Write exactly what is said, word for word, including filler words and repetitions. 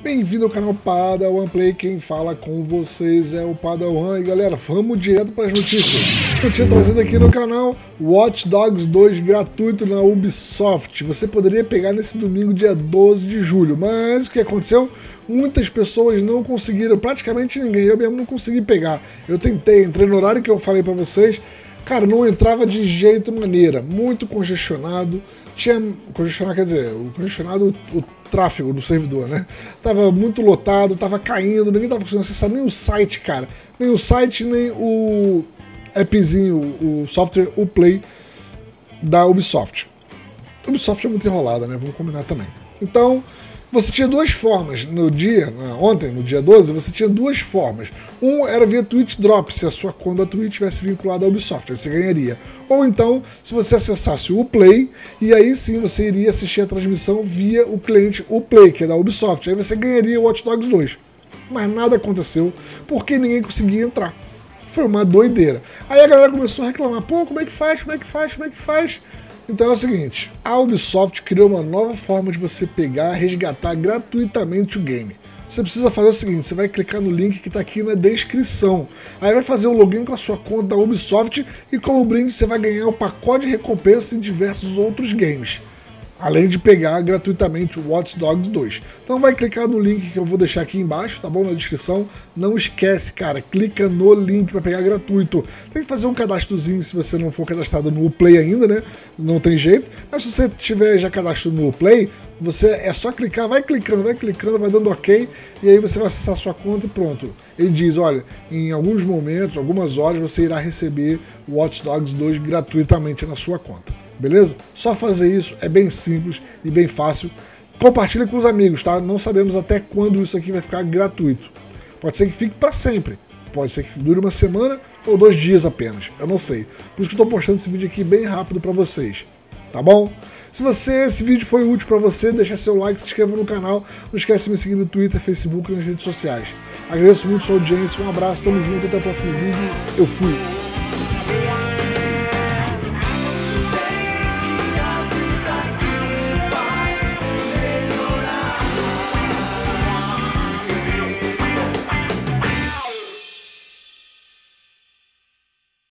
Bem-vindo ao canal Padawan Play, quem fala com vocês é o Padawan. E galera, vamos direto para as notícias. Eu tinha trazido aqui no canal Watch Dogs dois gratuito na Ubisoft. Você poderia pegar nesse domingo, dia doze de julho, mas o que aconteceu? Muitas pessoas não conseguiram, praticamente ninguém, eu mesmo não consegui pegar. Eu tentei, entrei no horário que eu falei para vocês, cara, não entrava de jeito maneira, muito congestionado. Tinha congestionado, quer dizer, o congestionado, o, o tráfego do servidor, né? Tava muito lotado, tava caindo, ninguém tava conseguindo acessar nem o site, cara. Nem o site, nem o appzinho, o software, o Play da Ubisoft. A Ubisoft é muito enrolada, né? Vamos combinar também. Então, você tinha duas formas no dia, ontem, no dia doze, você tinha duas formas. Um era via Twitch Drop, se a sua conta da Twitch tivesse vinculada à Ubisoft, aí você ganharia. Ou então, se você acessasse o Play, e aí sim você iria assistir a transmissão via o cliente, o Play, que é da Ubisoft. Aí você ganharia o Watch Dogs dois. Mas nada aconteceu, porque ninguém conseguia entrar. Foi uma doideira. Aí a galera começou a reclamar, pô, como é que faz, como é que faz, como é que faz? Então é o seguinte, a Ubisoft criou uma nova forma de você pegar, resgatar gratuitamente o game. Você precisa fazer o seguinte, você vai clicar no link que está aqui na descrição. Aí vai fazer o login com a sua conta da Ubisoft e como brinde você vai ganhar o pacote de recompensa em diversos outros games. Além de pegar gratuitamente o Watch Dogs dois. Então vai clicar no link que eu vou deixar aqui embaixo, tá bom? Na descrição. Não esquece, cara, clica no link para pegar gratuito. Tem que fazer um cadastrozinho se você não for cadastrado no Play ainda, né? Não tem jeito. Mas se você tiver já cadastro no Play, você é só clicar, vai clicando, vai clicando, vai dando ok, e aí você vai acessar a sua conta e pronto. Ele diz, olha, em alguns momentos, algumas horas, você irá receber o Watch Dogs dois gratuitamente na sua conta. Beleza? Só fazer isso, é bem simples e bem fácil. Compartilhe com os amigos, tá? Não sabemos até quando isso aqui vai ficar gratuito. Pode ser que fique para sempre. Pode ser que dure uma semana ou dois dias apenas. Eu não sei. Por isso que eu estou postando esse vídeo aqui bem rápido para vocês. Tá bom? Se você, esse vídeo foi útil para você, deixa seu like, se inscreva no canal. Não esquece de me seguir no Twitter, Facebook e nas redes sociais. Agradeço muito a sua audiência. Um abraço, tamo junto, até o próximo vídeo. Eu fui.